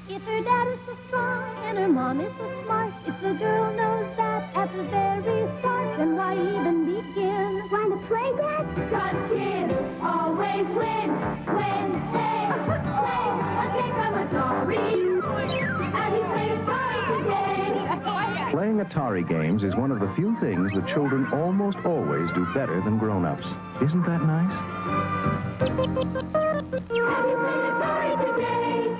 If her dad is so strong and her mom is so smart, if the girl knows that at the very start, then why even begin? Want to play, Dad? 'Cause kids always win when they play a game from Atari. And he played Atari today. Playing Atari games is one of the few things that children almost always do better than grown-ups. Isn't that nice? And he played Atari today.